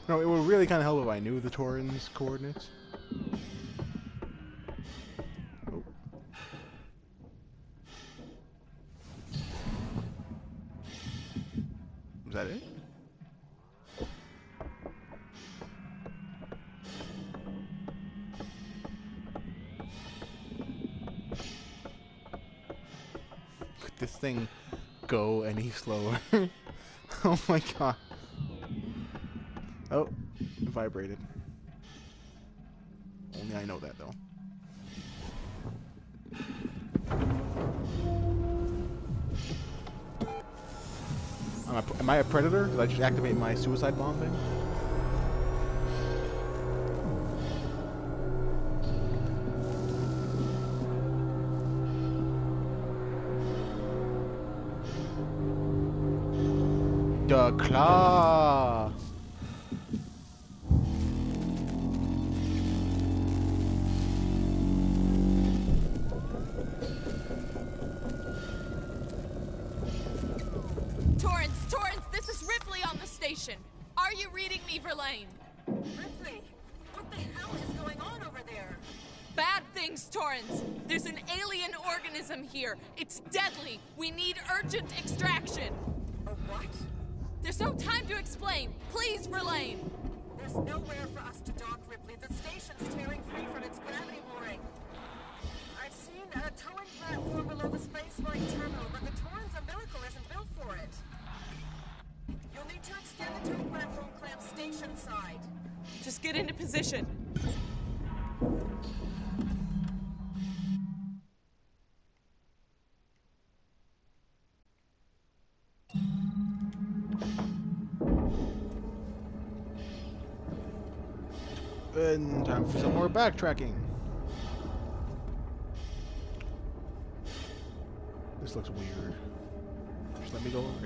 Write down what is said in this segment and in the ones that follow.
No, it would really kind of help if I knew the Tauren's coordinates. Oh. Was that it? Could this thing go any slower? Oh my god. Oh, it vibrated. Only I know that, though. Am I a predator? Did I just activate my suicide bomb thing? The claw! Torrance, this is Ripley on the station. Are you reading me, Verlaine? Ripley, what the hell is going on over there? Bad things, Torrance. There's an alien organism here. It's deadly. We need urgent extraction. A what? There's no time to explain. Please, Verlaine. There's nowhere for us to dock, Ripley. The station's tearing free from its gravity mooring. I've seen a towing platform below the space-flight terminal, but the Torrens umbilical isn't built for it. You'll need to extend the tow platform clamp station side. Just get into position. And time for some more backtracking. This looks weird. Just let me go over it.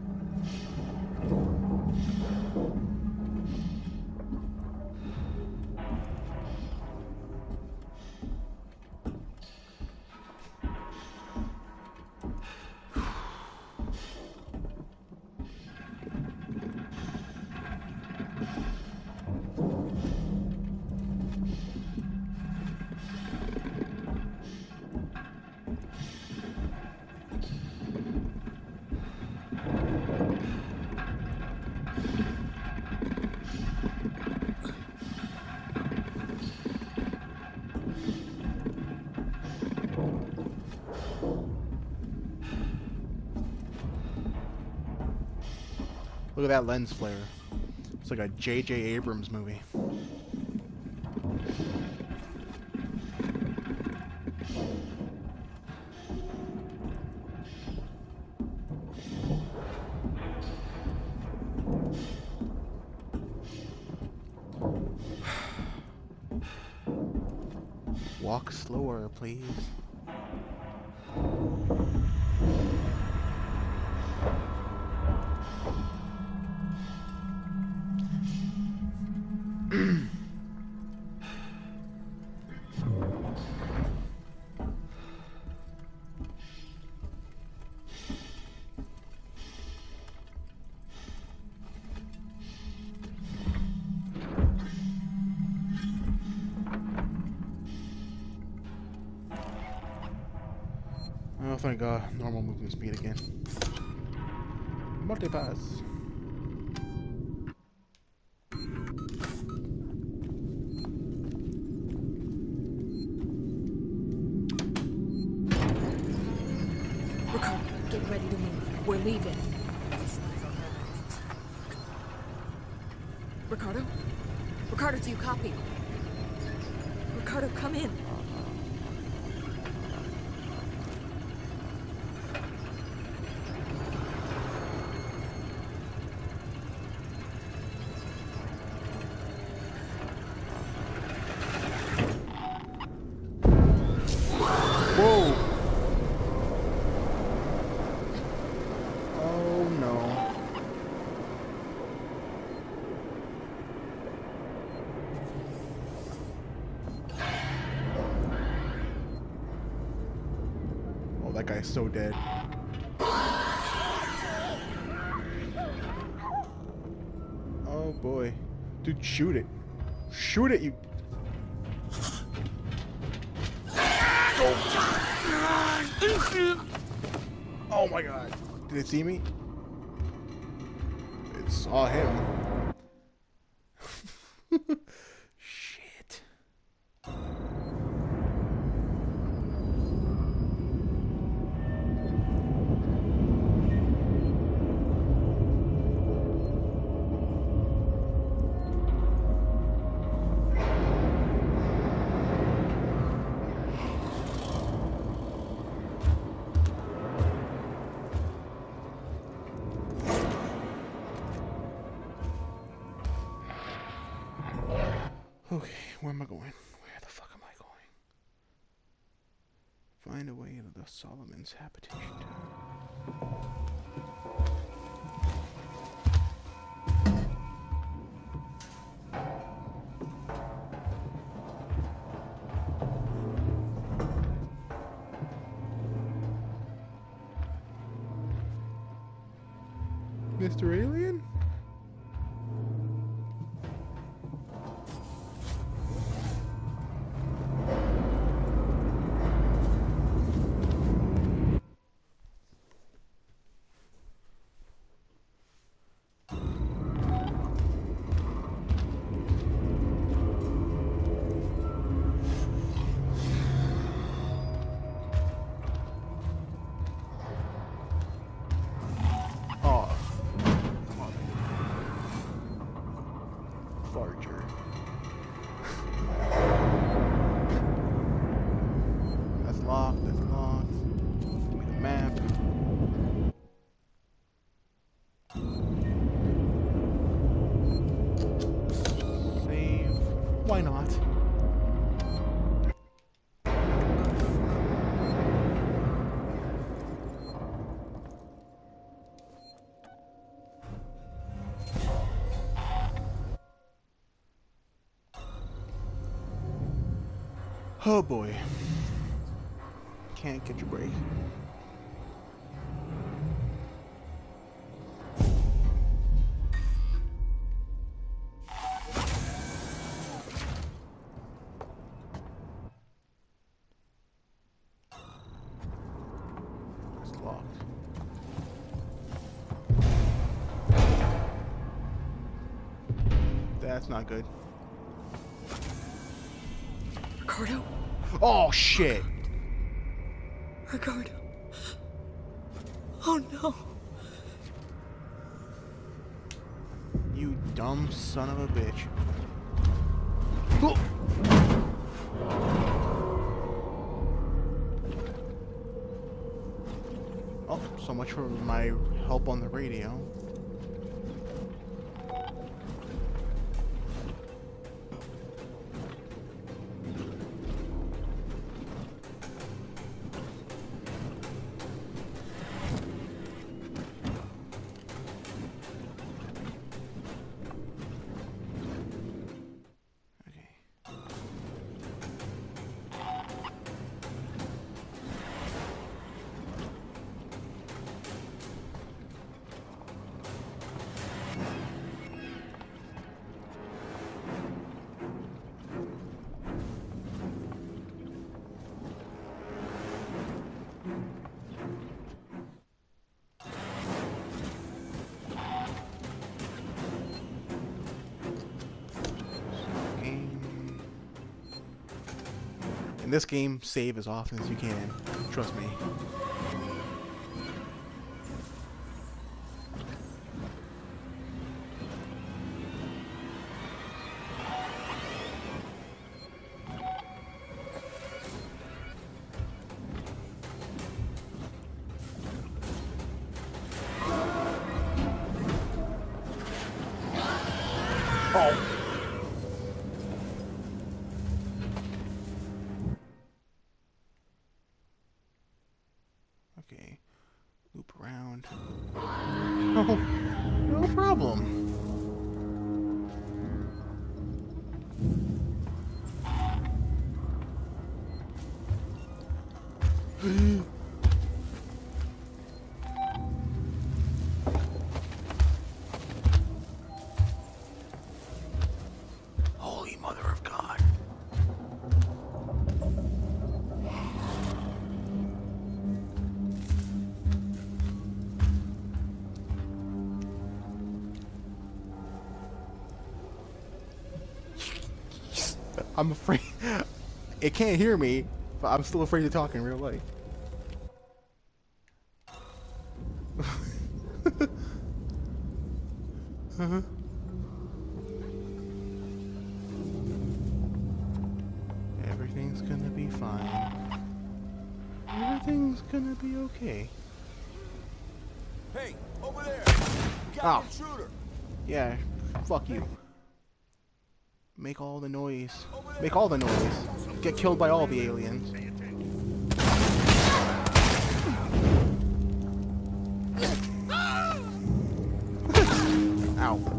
Look at that lens flare. It's like a J.J. Abrams movie. Walk slower, please. Oh, thank God. Normal movement speed again. Multipass. Ricardo, get ready to move. We're leaving. Ricardo? Ricardo, do you copy? Ricardo, come in. Whoa! Oh no. Oh, that guy's so dead. Oh boy. Dude, shoot it. Shoot it, you. Oh my god. Did it see me? It saw him. Shit. Okay, where am I going? Where the fuck am I going? Find a way to the Solomon's habitation tower. Mr. Alien? Farger. That's locked, that's locked. Give me the map. Save. Why not? Oh boy. Can't catch a break. It's locked. That's not good. Ricardo? Oh shit! Ricardo. Oh no. You dumb son of a bitch. Oh. Oh, so much for my help on the radio. In this game, save as often as you can. Trust me. Oh. Okay. Loop around. Oh, no problem. I'm afraid. It can't hear me, but I'm still afraid to talk in real life. Everything's gonna be fine. Everything's gonna be okay. Hey, over there! You got an intruder! Yeah, fuck you. Make all the noise. Make all the noise. Get killed by all the aliens. Ow.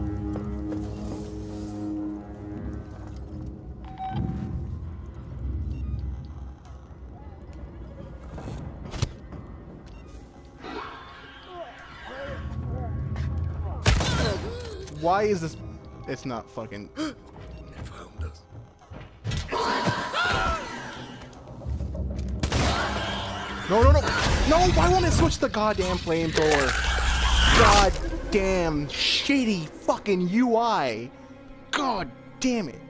Why is this? It's not fucking. No, no, no! No! Why won't it switch the goddamn flamethrower? God damn shitty fucking UI! God damn it!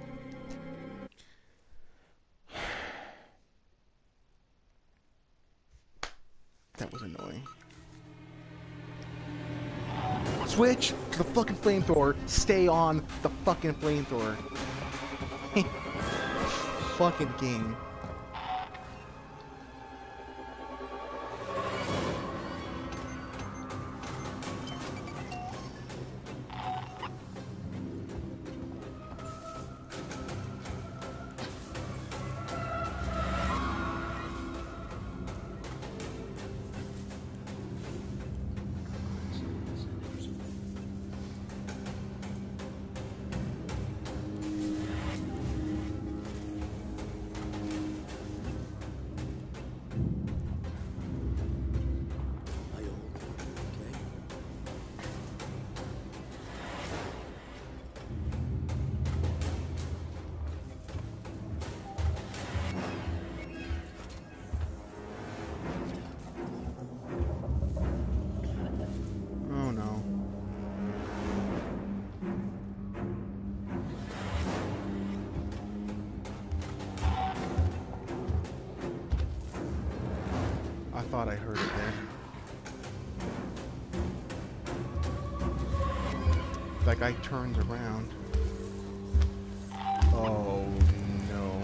That was annoying. Switch the fucking flamethrower. Stay on the fucking flamethrower. Fucking game. I thought I heard it there. That guy turns around. Oh no.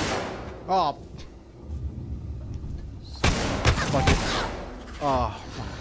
Oh. Fuck it. Oh.